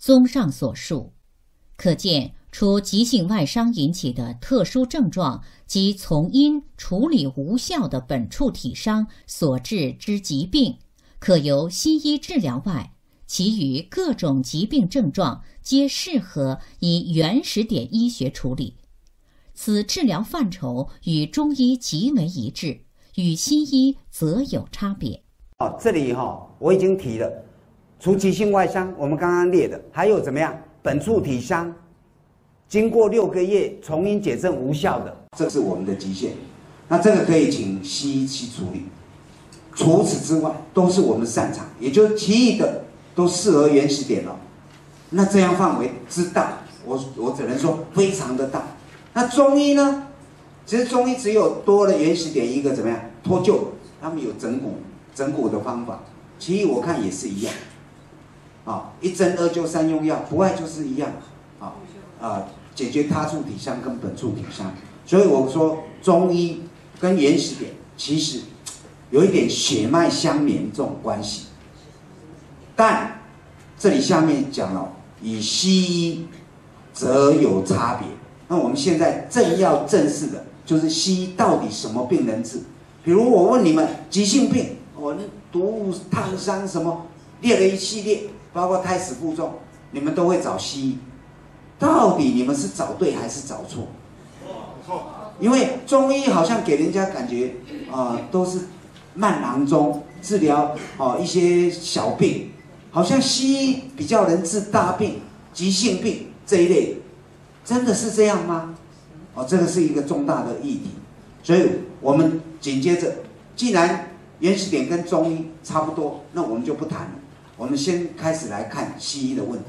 综上所述，可见除急性外伤引起的特殊症状及从因处理无效的本处体伤所致之疾病，可由西医治疗外，其余各种疾病症状皆适合以原始点医学处理。此治疗范畴与中医极为一致，与西医则有差别。 这里我已经提了，除急性外伤，我们刚刚列的，还有怎么样？本处体伤，经过6个月从因解症无效的，这是我们的极限。那这个可以请西医去处理。除此之外，都是我们擅长，也就是其余的都适合原始点了。那这样范围之大，我只能说非常的大。那中医呢？其实中医只有多了原始点一个怎么样脱臼，他们有整骨的方法，其余我看也是一样。1针2灸3用药，不外就是一样。解决他处体伤跟本处体伤，所以我说中医跟原始点其实有一点血脉相连这种关系。但这里下面讲了，与西医则有差别。那我们现在正要正视的就是西医到底什么病能治？比如我问你们急性病，我毒物烫伤什么列了一系列，包括胎死腹中，你们都会找西医。到底你们是找对还是找错？因为中医好像给人家感觉都是慢郎中治疗一些小病，好像西医比较能治大病、急性病这一类的，真的是这样吗？这个是一个重大的议题，所以我们紧接着，既然原始点跟中医差不多，那我们就不谈了，我们先开始来看西医的问题。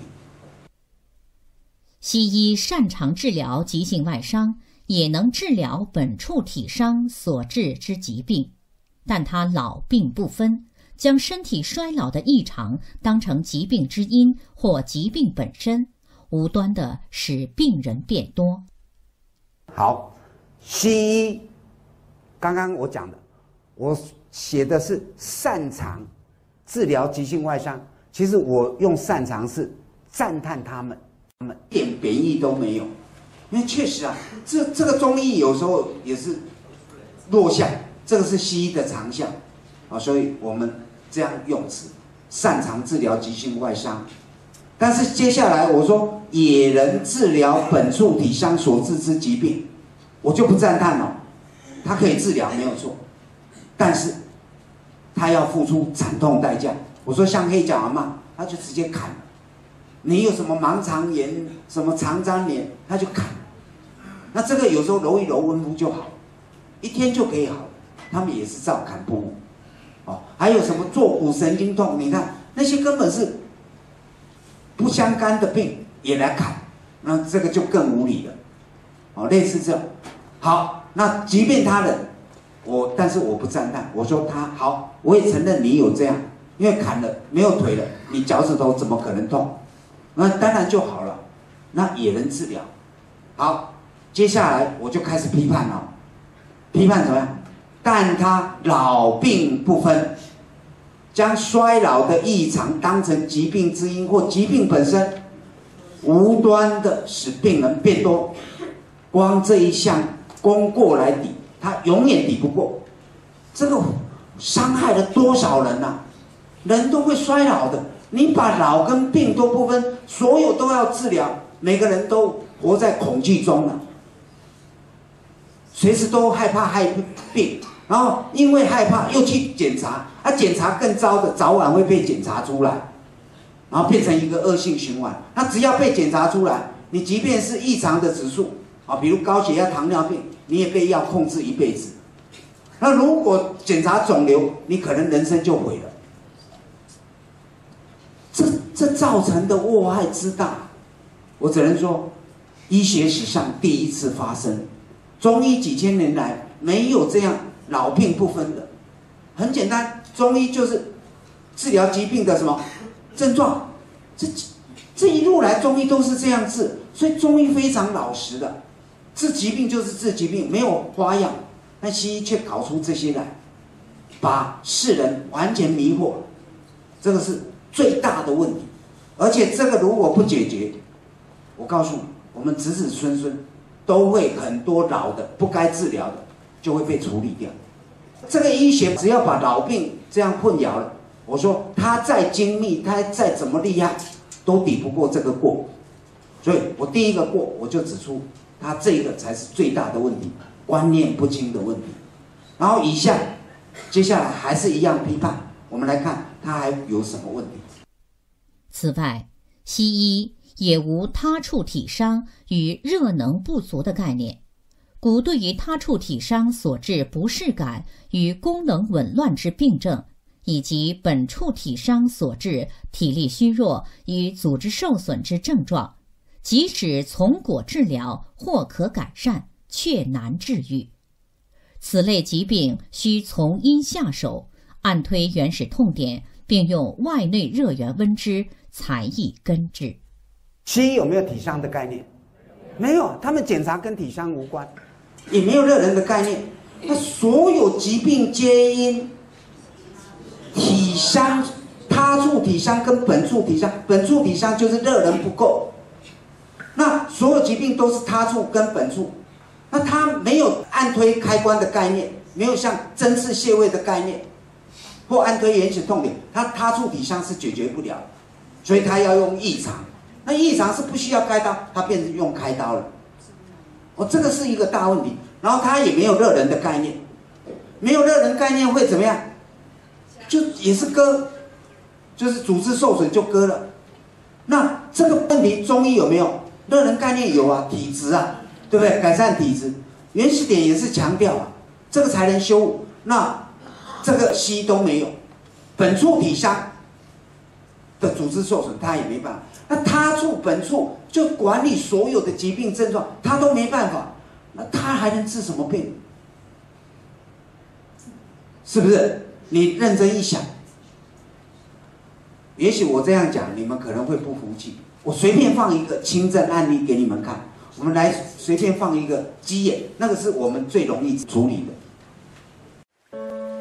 西医擅长治疗急性外伤，也能治疗本处体伤所致之疾病，但它老病不分，将身体衰老的异常当成疾病之因或疾病本身，无端地使病人变多。 好，西医刚刚我讲的，我写的是擅长治疗急性外伤，其实我用擅长是赞叹他们一点贬义都没有，因为确实这个中医有时候也是弱项，这个是西医的长项所以我们这样用词，擅长治疗急性外伤。但是接下来我说也能治疗本处体伤所致之疾病，我就不赞叹了，它可以治疗没有错，但是它要付出惨痛代价。我说像黑脚阿嬷，他就直接砍了。你有什么盲肠炎、什么肠粘连，他就砍。那这个有时候揉一揉温敷就好，1天就可以好。他们也是照砍不误。还有什么坐骨神经痛，你看那些根本是不相干的病也来砍，那这个就更无理了。类似这样。好，那即便他人，但是我不赞叹，我说他好，我也承认你有这样，因为砍了没有腿了，你脚趾头怎么可能痛？那当然就好了，那也能治疗。好，接下来我就开始批判了，批判怎么样？但他老病不分，将衰老的异常当成疾病之因或疾病本身，无端的使病人变多。光这一项功过来抵，他永远抵不过。这个伤害了多少人啊？人都会衰老的。你把老跟病都不分，所有都要治疗，每个人都活在恐惧中了，随时都害怕害病，然后因为害怕又去检查，检查更糟的，早晚会被检查出来，然后变成一个恶性循环。那只要被检查出来，你即便是异常的指数比如高血压、糖尿病，你也被药控制一辈子。那如果检查肿瘤，你可能人生就毁了。这造成的祸害之大，我只能说，医学史上第一次发生。中医几千年来没有这样老病不分的。很简单，中医就是治疗疾病的什么症状，这一路来中医都是这样治，所以中医非常老实的，治疾病就是治疾病，没有花样。但西医却搞出这些来，把世人完全迷惑了，这个是最大的问题。 而且这个如果不解决，我告诉你，我们子子孙孙都会很多老的不该治疗的就会被处理掉。这个医学只要把老病这样混淆了，我说他再精密，他再怎么厉害，都抵不过这个过。所以我第一个过，我就指出他这个才是最大的问题，观念不清的问题。然后接下来还是一样批判，我们来看他还有什么问题。 此外，西医也无他处体伤与热能不足的概念，故对于他处体伤所致不适感与功能紊乱之病症，以及本处体伤所致体力虚弱与组织受损之症状，即使从果治疗或可改善，却难治愈。此类疾病需从因下手，按推原始痛点，并用外内热源温之，才易根治。 西医有没有体伤的概念？没有，他们检查跟体伤无关，也没有热能的概念。那所有疾病皆因体伤、他处体伤跟本处体伤，本处体伤就是热能不够。那所有疾病都是他处跟本处，那他没有按推开关的概念，没有像针刺穴位的概念，或按推原始痛点，他处体伤是解决不了，所以他要用异常。那异常是不需要开刀，他变成用开刀了。这个是一个大问题。然后他也没有热能的概念，没有热能概念会怎么样？就也是割，就是组织受损就割了。那这个问题中医有没有热能概念？有啊，体质啊，对不对？改善体质，原始点也是强调啊，这个才能修复。那这个西医都没有，本处体伤的组织受损他也没办法。那他处本处就管理所有的疾病症状，他都没办法，那他还能治什么病？是不是？你认真一想，也许我这样讲，你们可能会不服气。我随便放一个轻症案例给你们看，我们来随便放一个鸡眼，那个是我们最容易处理的。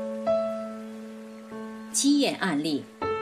鸡眼案例。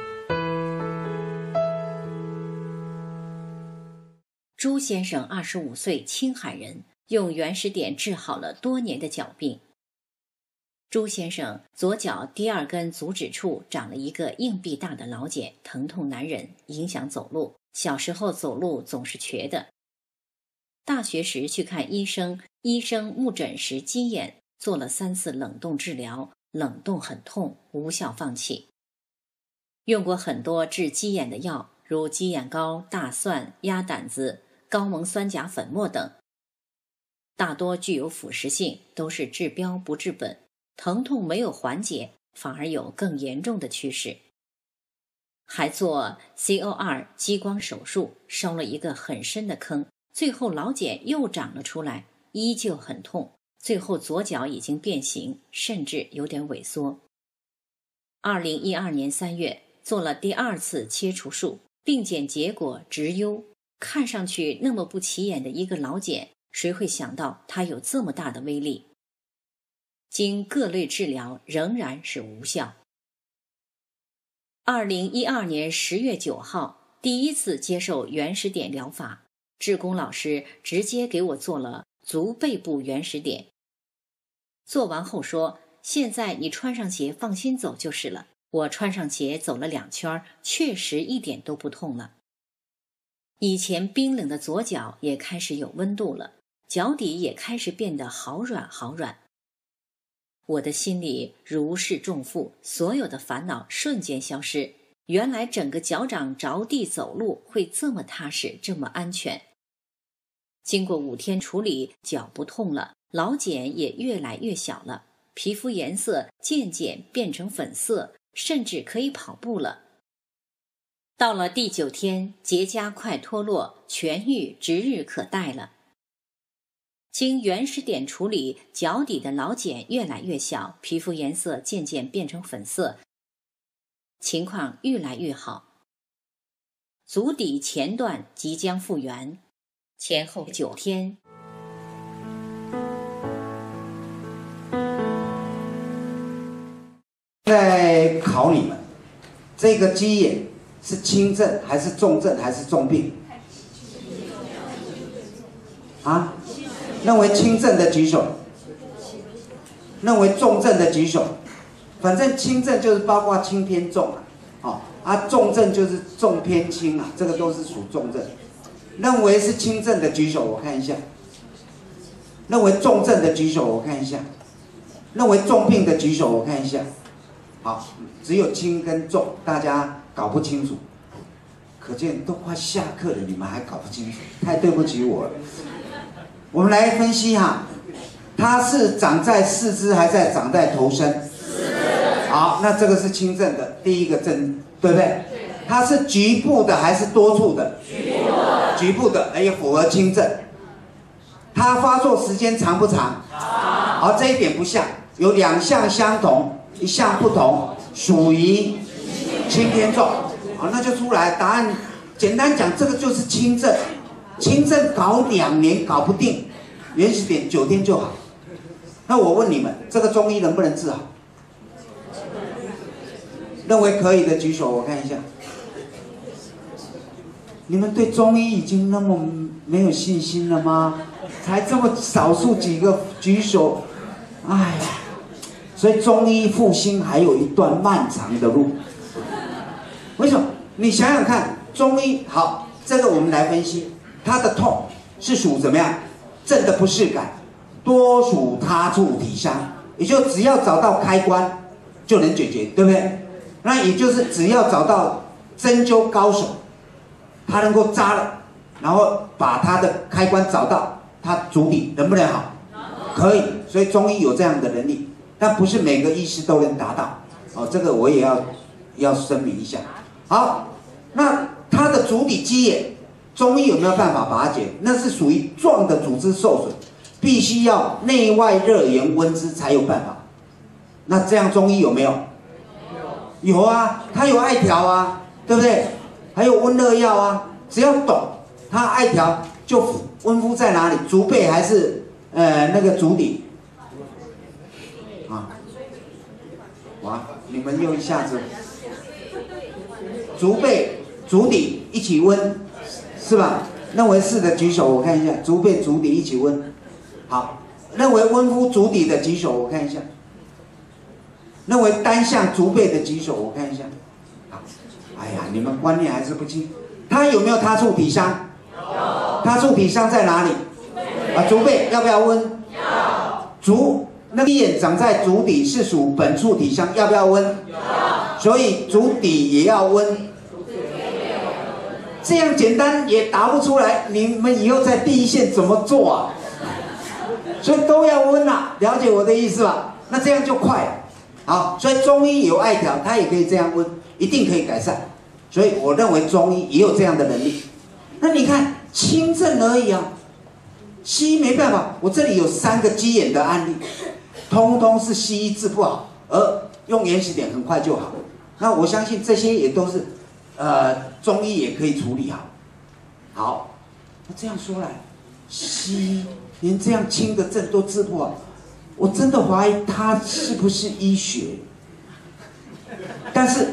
朱先生25岁，青海人，用原始点治好了多年的脚病。朱先生左脚第二根足趾处长了一个硬币大的老茧，疼痛难忍，影响走路。小时候走路总是瘸的。大学时去看医生，医生目诊时鸡眼，做了3次冷冻治疗，冷冻很痛，无效放弃。用过很多治鸡眼的药，如鸡眼膏、大蒜、鸭胆子、高锰酸钾粉末等，大多具有腐蚀性，都是治标不治本，疼痛没有缓解，反而有更严重的趋势。还做 COR 激光手术，烧了一个很深的坑，最后老茧又长了出来，依旧很痛，最后左脚已经变形，甚至有点萎缩。2012年3月做了第2次切除术，病检结果直优。看上去那么不起眼的一个老茧，谁会想到它有这么大的威力？经各类治疗仍然是无效。2012年10月9号，第1次接受原始点疗法，志工老师直接给我做了足背部原始点。做完后说，现在你穿上鞋放心走就是了。我穿上鞋走了2圈，确实一点都不痛了。以前冰冷的左脚也开始有温度了，脚底也开始变得好软好软。我的心里如释重负，所有的烦恼瞬间消失。原来整个脚掌着地走路会这么踏实，这么安全。经过5天处理，脚不痛了，老茧也越来越小了，皮肤颜色渐渐变成粉色，甚至可以跑步了。到了第9天，结痂快脱落，痊愈指日可待了。经原始点处理，脚底的老茧越来越小，皮肤颜色渐渐变成粉色，情况越来越好。足底前段即将复原，前后9天。 在考你们，这个鸡眼是轻症还是重症还是重病？啊？认为轻症的举手，认为重症的举手。反正轻症就是包括轻偏重重症就是重偏轻这个都是属重症。认为是轻症的举手，我看一下。认为重症的举手，我看一下。认为重病的举手，我看一下。好，只有轻跟重，大家搞不清楚。可见都快下课了，你们还搞不清楚，太对不起我了。我们来分析它是长在四肢还是长在头身？好，那这个是轻症的第一个症，对不对？它是局部的还是多处的？局部的，也符合轻症。它发作时间长不长？好，这一点不像，有2项相同，1项不同，属于轻偏重。好，那就出来答案。简单讲，这个就是轻症。轻症搞2年搞不定，原始点9天就好。那我问你们，这个中医能不能治好？认为可以的举手，我看一下。你们对中医已经那么没有信心了吗？才这么少数几个举手，哎呀，所以中医复兴还有一段漫长的路。为什么？你想想看，中医好，这个我们来分析，它的痛是属怎么样？症的不适感，多属他处体伤，也就只要找到开关就能解决，对不对？那也就是只要找到针灸高手，他能够扎了，然后把他的开关找到，他足底能不能好？可以，所以中医有这样的能力，但不是每个医师都能达到。这个我也要声明一下。好，那他的足底肌炎，中医有没有办法把它解？那是属于壮的组织受损，必须要内外热源温之才有办法。那这样中医有没有？有啊，它有艾条啊，对不对？还有温热药啊，只要懂，它艾条就温敷在哪里？足背还是那个足底？哇，你们又一下子足背、足底一起温，是吧？认为是的举手，我看一下，足背、足底一起温。好，认为温敷足底的举手，我看一下。认为单向足背的举手，我看一下。哎呀，你们观念还是不清。他有没有他处体伤？有。他处体伤在哪里？足背要不要温？要。那个眼长在足底是属本处体伤，要不要温？要。所以足底也要温。这样简单也答不出来，你们以后在第一线怎么做啊？所以都要温了解我的意思吧？那这样就快了。好，所以中医有艾条，它也可以这样温，一定可以改善。所以我认为中医也有这样的能力。那你看轻症而已啊，西医没办法。我这里有3个鸡眼的案例，通通是西医治不好，而用原始点很快就好。那我相信这些也都是中医也可以处理好。好，那这样说来，西医连这样轻的症都治不好。我真的怀疑他是不是医学，但是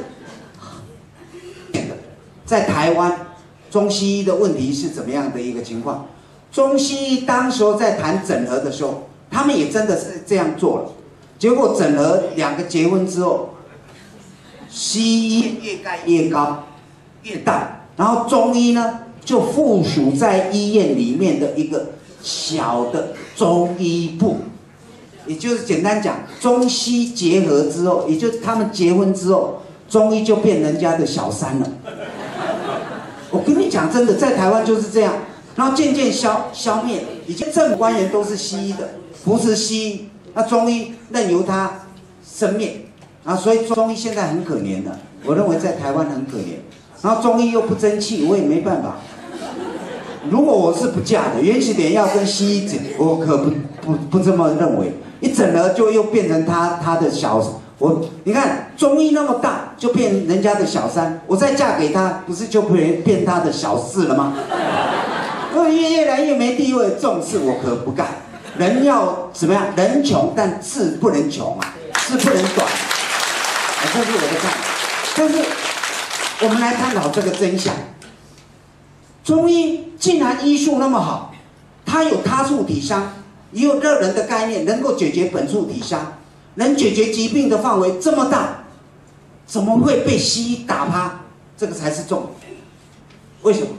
在台湾中西医的问题是怎么样的一个情况？中西医当时候在谈整合的时候，他们也真的是这样做了，结果整合2个结婚之后，西医越盖越高越大，然后中医呢就附属在医院里面的一个小的中医部。也就是简单讲，中西结合之后，也就是他们结婚之后，中医就变人家的小三了。我跟你讲真的，在台湾就是这样，然后渐渐消灭了。以前政府官员都是西医的，扶持西医，那中医任由它生灭，然后所以中医现在很可怜的，我认为在台湾很可怜。然后中医又不争气，我也没办法。如果我是不嫁的，原始点要跟西医整，我可不这么认为。一整了就又变成他的小，你看中医那么大，就变人家的小三，我再嫁给他，不是就变他的小四了吗？越来越没地位，这种事我可不干。人要怎么样？人穷，但志不能穷啊，志不能短。这是我的看法。但是我们来探讨这个真相。中医既然医术那么好，它有他处体伤，也有热人的概念，能够解决本处体伤，能解决疾病的范围这么大，怎么会被西医打趴？这个才是重点。为什么？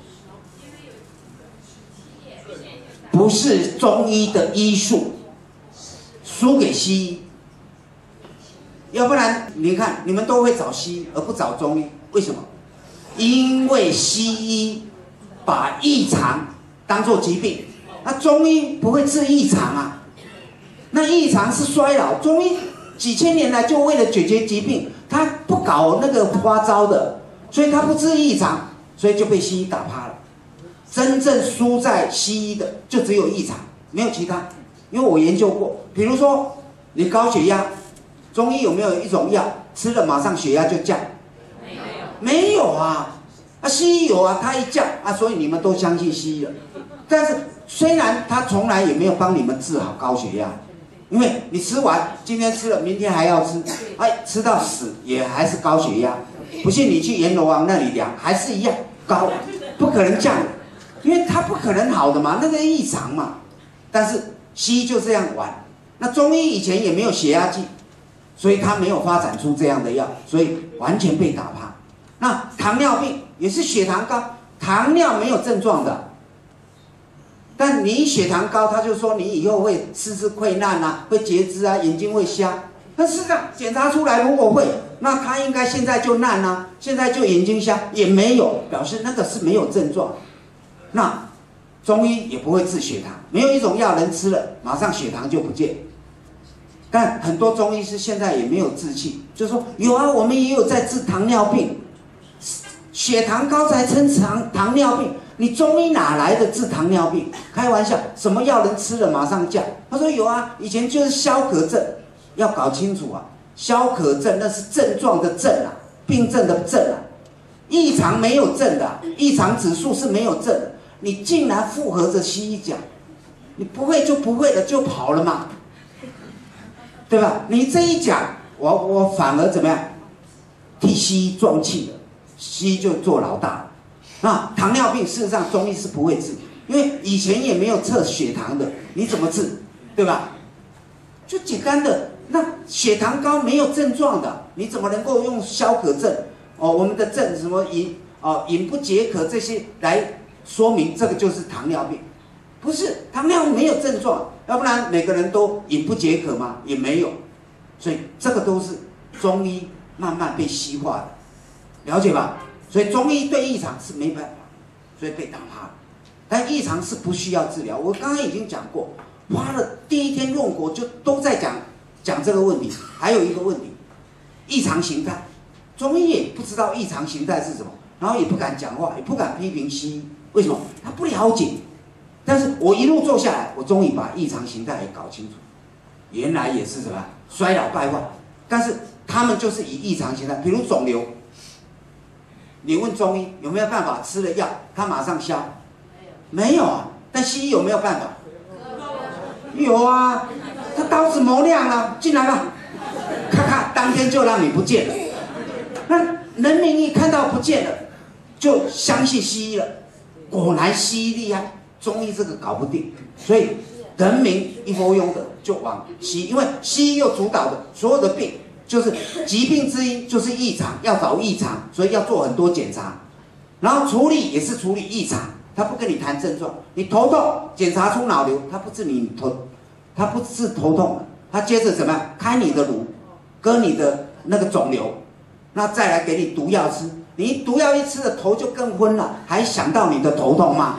不是中医的医术输给西医，要不然你看你们都会找西医而不找中医，为什么？因为西医把异常当作疾病，那中医不会治异常啊。那异常是衰老，中医几千年来就为了解决疾病，他不搞那个花招的，所以他不治异常，所以就被西医打趴了。真正输在西医的就只有异常，没有其他。因为我研究过，比如说你高血压，中医有没有一种药吃了马上血压就降？没有啊。西医有啊，它一降啊，所以你们都相信西医了。但是虽然它从来也没有帮你们治好高血压，因为你吃完今天吃了，明天还要吃，哎，吃到死也还是高血压。不信你去阎罗王那里量，还是一样高，不可能降。因为它不可能好的嘛，那个异常嘛。但是西医就这样玩，那中医以前也没有血压计，所以它没有发展出这样的药，所以完全被打趴。那糖尿病也是血糖高，糖尿没有症状的，但你血糖高，他就说你以后会四肢溃烂啊，会截肢啊，眼睛会瞎。但事实上检查出来如果会，那他应该现在就烂啊，现在就眼睛瞎，也没有，表示那个是没有症状。那中医也不会治血糖，没有一种药能吃了马上血糖就不见。但很多中医师现在也没有志气，就说有啊，我们也有在治糖尿病，血糖高才称糖尿病，你中医哪来的治糖尿病？开玩笑，什么药能吃了马上降？他说有啊，以前就是消渴症，要搞清楚啊，消渴症那是症状的症啊，病症的症啊。异常没有症的、啊，异常指数是没有症的，你竟然附和着西医讲，你不会就不会了，就跑了嘛，对吧？你这一讲，我反而怎么样，替西医壮气了，西医就做老大了。那糖尿病事实上中医是不会治，因为以前也没有测血糖的，你怎么治，对吧？就简单的，那血糖高没有症状的，你怎么能够用消渴症？我们的症什么饮不解渴这些来说明这个就是糖尿病，不是糖尿病没有症状，要不然每个人都饮不解渴吗？也没有，所以这个都是中医慢慢被西化的，了解吧？所以中医对异常是没办法，所以被打趴了。但异常是不需要治疗，我刚刚已经讲过，花了第一天论国就都在讲这个问题。还有一个问题，异常形态。中医也不知道异常形态是什么，然后也不敢讲话，也不敢批评西医。为什么？他不了解。但是我一路做下来，我终于把异常形态也搞清楚，原来也是什么衰老败坏。但是他们就是以异常形态，比如肿瘤，你问中医有没有办法吃了药他马上消？没有啊。但西医有没有办法？有啊，他刀子磨亮了，进来吧，咔咔，当天就让你不见了。那人民一看到不见了，就相信西医了。果然西医厉害，中医这个搞不定，所以人民一窝蜂的就往西医，因为西医又主导的所有的病，就是疾病之一就是异常，要找异常，所以要做很多检查，然后处理也是处理异常，他不跟你谈症状。你头痛检查出脑瘤，他不治你他不治头痛，他接着怎么样？开你的颅，割你的那个肿瘤。那再来给你毒药吃，你毒药一吃了头就更昏了，还想到你的头痛吗？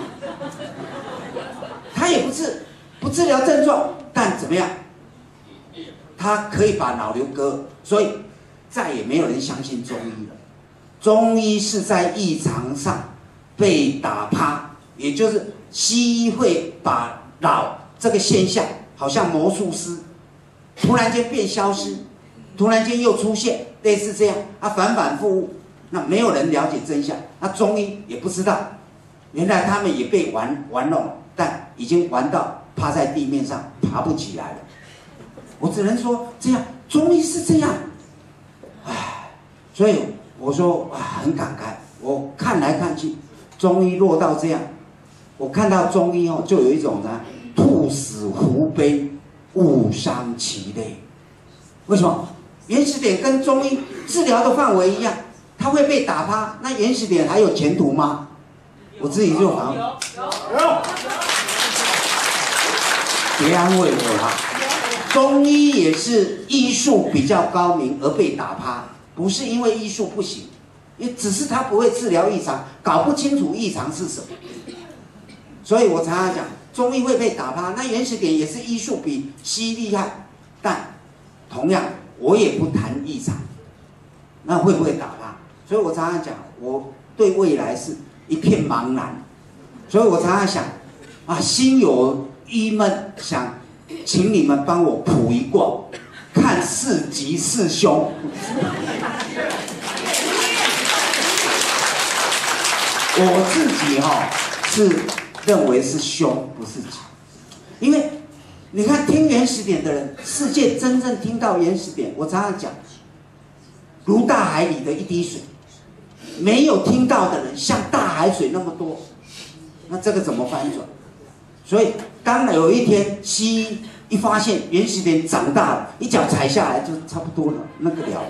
他也不治疗症状，但怎么样？他可以把脑瘤割，所以再也没有人相信中医了。中医是在异常上被打趴，也就是西医会把老这个现象，好像魔术师，突然间变消失，突然间又出现。类似这样，反反复复，那没有人了解真相，那中医也不知道，原来他们也被玩弄了，但已经玩到趴在地面上爬不起来了。我只能说这样，中医是这样，所以我说啊，很感慨。我看来看去，中医落到这样，我看到中医就有一种呢，兔死狐悲，物伤其类。为什么？原始点跟中医治疗的范围一样，它会被打趴，那原始点还有前途吗？我自己就好像别安慰我啦。中医也是医术比较高明而被打趴，不是因为医术不行，因为只是他不会治疗异常，搞不清楚异常是什么。所以我常常讲，中医会被打趴，那原始点也是医术比西医厉害，但同样我也不谈异常，那会不会打趴？所以我常常讲，我对未来是一片茫然。所以我常常想，心有郁闷，想请你们帮我卜一卦，看是吉是凶。我自己是认为是凶，不是吉，因为你看听原始点的人，世界真正听到原始点，我常常讲，如大海里的一滴水，没有听到的人像大海水那么多，那这个怎么翻转？所以当有一天西医一发现原始点长大了，一脚踩下来就差不多了，那个了。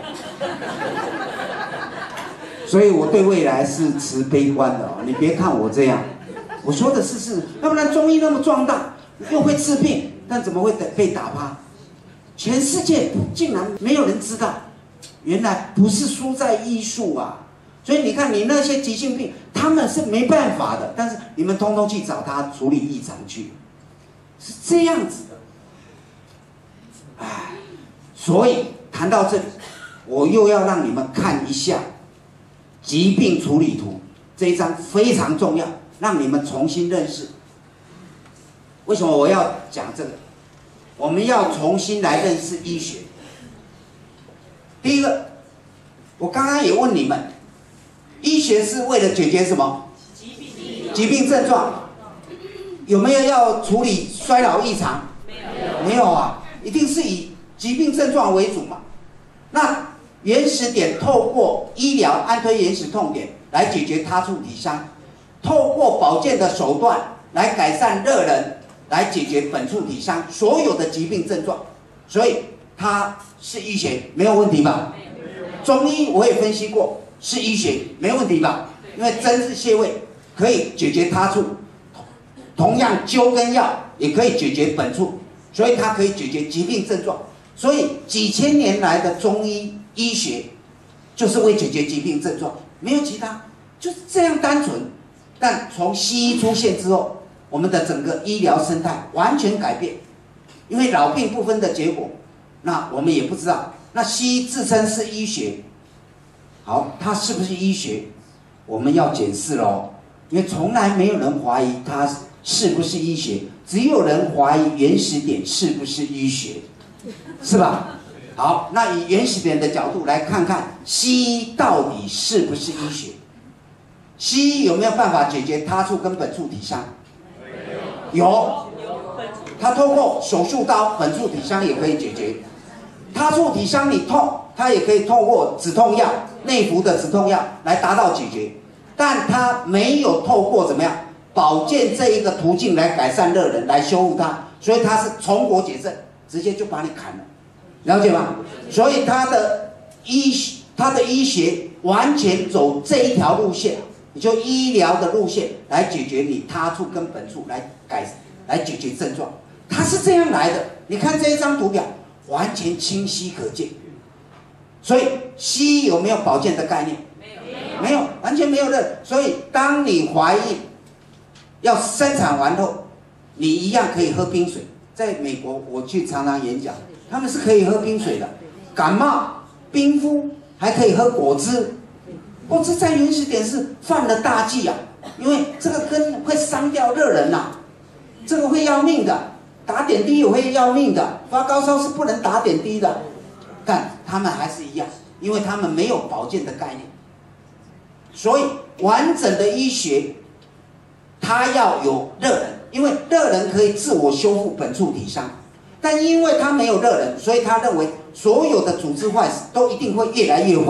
所以我对未来是持悲观的你别看我这样，我说的是事，要不然中医那么壮大，又会治病，但怎么会被打趴？全世界竟然没有人知道，原来不是输在医术啊！所以你看，你那些急性病，他们是没办法的，但是你们通通去找他处理异常去，是这样子的。所以谈到这里，我又要让你们看一下疾病处理图这一章，非常重要，让你们重新认识。为什么我要讲这个？我们要重新来认识医学。第一个，我刚刚也问你们，医学是为了解决什么？疾病症状。有没有要处理衰老异常？没有啊，一定是以疾病症状为主嘛。那原始点透过医疗安推原始痛点来解决他处体伤，透过保健的手段来改善热能，来解决本处体伤所有的疾病症状，所以它是医学，没有问题吧？中医我也分析过，是医学，没有问题吧？因为针是穴位，可以解决他处，同样灸跟药也可以解决本处，所以它可以解决疾病症状。所以几千年来的中医医学就是为解决疾病症状，没有其他，就是这样单纯。但从西医出现之后，我们的整个医疗生态完全改变，因为老病不分的结果，那我们也不知道。那西医自称是医学，好，它是不是医学？我们要检视咯，因为从来没有人怀疑它是不是医学，只有人怀疑原始点是不是医学，是吧？好，那以原始点的角度来看看西医到底是不是医学？西医有没有办法解决他处跟本处体伤？有，他透过手术刀本处体伤也可以解决。他处体伤你痛，他也可以透过止痛药、内服的止痛药来达到解决，但他没有透过怎么样保健这一个途径来改善热能，来修复它，所以他是从国解症，直接就把你砍了，了解吗？所以他的医学完全走这一条路线，也就医疗的路线来解决你他处跟本处来解决症状，它是这样来的。你看这一张图表，完全清晰可见。所以西医有没有保健的概念？没有，完全没有的。所以当你怀孕要生产完后，你一样可以喝冰水。在美国我去常常演讲，他们是可以喝冰水的，感冒冰敷，还可以喝果汁。这在原始点是犯了大忌啊，因为这个根会伤掉热人呐，这个会要命的，打点滴也会要命的，发高烧是不能打点滴的，但他们还是一样，因为他们没有保健的概念。所以完整的医学它要有热能，因为热能可以自我修复本处体伤，但因为它没有热能，所以他认为所有的组织坏死都一定会越来越坏，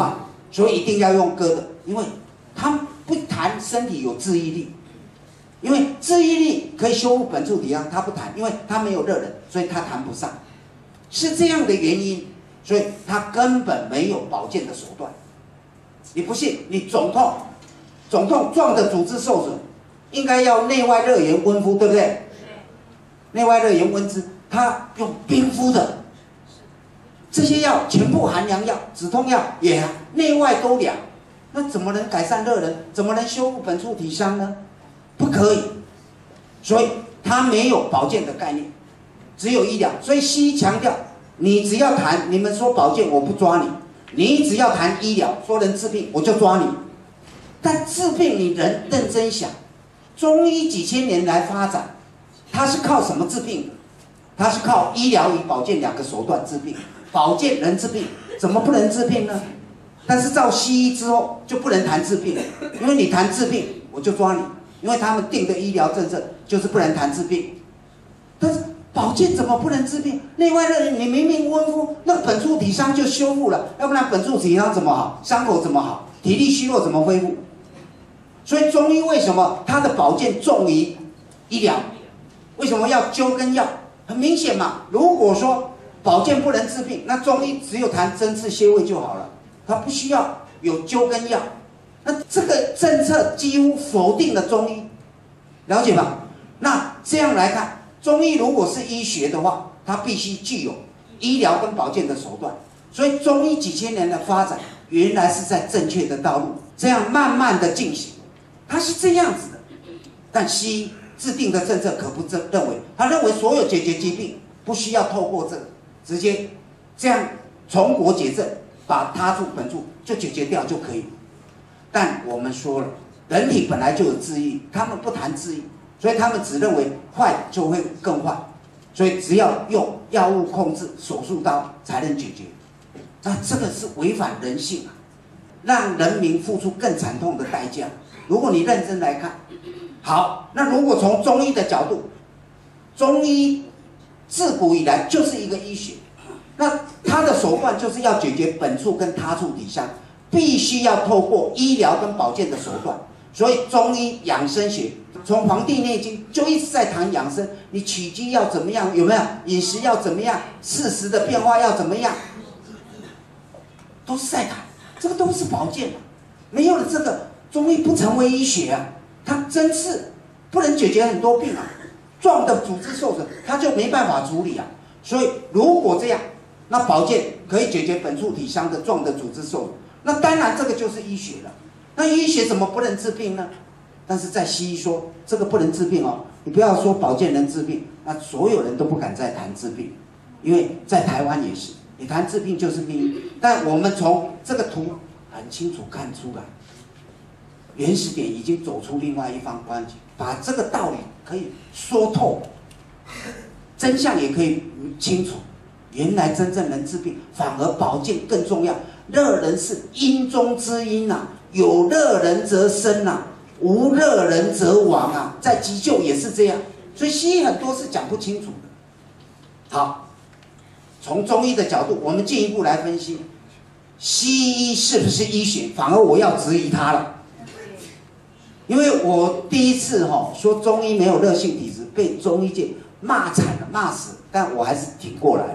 所以一定要用割的，因为他不谈身体有治愈力，因为治愈力可以修复本处体伤，他不谈，因为他没有热能，所以他谈不上，是这样的原因，所以他根本没有保健的手段。你不信，你肿痛撞的组织受损，应该要内外热源温敷，对不对？内外热源温之，他用冰敷的。这些药全部寒凉药，止痛药也寒，内外都凉，那怎么能改善热能？怎么能修复本处体伤呢？不可以，所以它没有保健的概念，只有医疗。所以西医强调，你只要谈，你们说保健我不抓你，你只要谈医疗，说能治病我就抓你。但治病你人认真想，中医几千年来发展，它是靠什么治病的？它是靠医疗与保健两个手段治病。保健能治病，怎么不能治病呢？但是照西医之后就不能谈治病，因为你谈治病我就抓你，因为他们定的医疗政策就是不能谈治病。但是保健怎么不能治病？内外热你明明温敷，那本处体伤就修复了，要不然本处体伤怎么好？伤口怎么好？体力虚弱怎么恢复？所以中医为什么它的保健重于医疗？为什么要灸跟药？很明显嘛，如果说保健不能治病，那中医只有谈针刺穴位就好了，它不需要有灸跟药。那这个政策几乎否定了中医，了解吧？那这样来看，中医如果是医学的话，它必须具有医疗跟保健的手段。所以中医几千年的发展，原来是在正确的道路，这样慢慢的进行，它是这样子的。但西医制定的政策可不认为，他认为所有解决疾病不需要透过这个。直接这样从国解症，把他处本处就解决掉就可以。但我们说了，人体本来就有治愈，他们不谈治愈，所以他们只认为坏就会更坏，所以只要用药物控制、手术刀才能解决。那这个是违反人性啊，让人民付出更惨痛的代价。如果你认真来看，好，那如果从中医的角度，中医自古以来就是一个医学，那它的手段就是要解决本处跟他处体伤，必须要透过医疗跟保健的手段。所以中医养生学从《黄帝内经》就一直在谈养生，你起居要怎么样，有没有？饮食要怎么样？适时的变化要怎么样？都是在谈，这个都是保健。没有了这个，中医不成为医学啊，它针刺不能解决很多病啊。壮的组织受损，它就没办法处理啊。所以如果这样，那保健可以解决本处体伤的壮的组织受损，那当然这个就是医学了。那医学怎么不能治病呢？但是在西医说这个不能治病哦，你不要说保健能治病，那所有人都不敢再谈治病，因为在台湾也是，你谈治病就是病医。但我们从这个图很清楚看出来，原始点已经走出另外一方关系，把这个道理可以说透，真相也可以清楚。原来真正能治病，反而保健更重要。热能是阴中之阴啊，有热能则生啊，无热能则亡啊。在急救也是这样，所以西医很多是讲不清楚的。好，从中医的角度，我们进一步来分析，西医是不是医学？反而我要质疑它了。因为我第一次说中医没有热性体质，被中医界骂惨了，骂死了，但我还是挺过来了，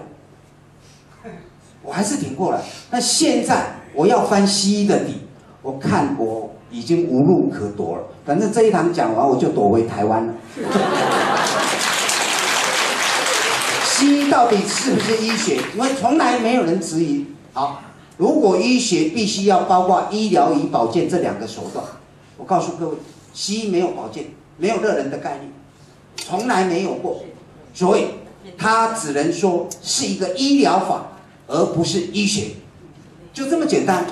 那现在我要翻西医的底，我看我已经无路可躲了。反正这一堂讲完，我就躲回台湾了。西医到底是不是医学？因为从来没有人质疑。好，如果医学必须要包括医疗与保健这两个手段。我告诉各位，西医没有保健，没有热能的概念，从来没有过，所以它只能说是一个医疗法，而不是医学，就这么简单。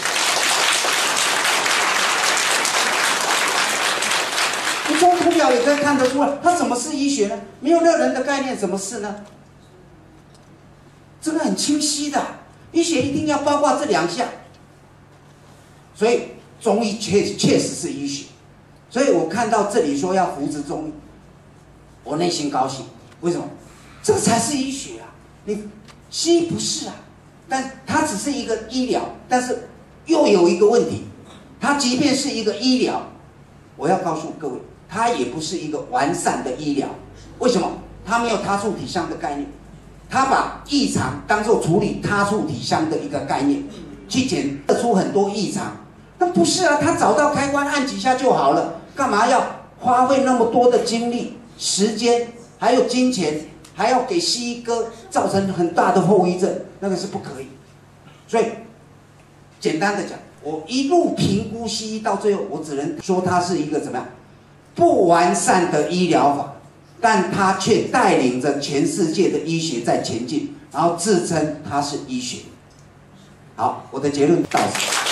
你从图表也可以看得出来，它什么是医学呢？没有热能的概念，什么是呢？这个很清晰的，医学一定要包括这两项，所以。中医确实是医学，所以我看到这里说要扶植中医，我内心高兴。为什么？这个才是医学啊！你西医不是啊，但它只是一个医疗，但是又有一个问题，它即便是一个医疗，我要告诉各位，它也不是一个完善的医疗。为什么？它没有他处体相的概念，它把异常当作处理他处体相的一个概念，去检测出很多异常。那不是啊，他找到开关按几下就好了，干嘛要花费那么多的精力、时间，还有金钱，还要给西医哥造成很大的后遗症？那个是不可以。所以，简单的讲，我一路评估西医到最后，我只能说它是一个怎么样不完善的医疗法，但它却带领着全世界的医学在前进，然后自称它是医学。好，我的结论到此。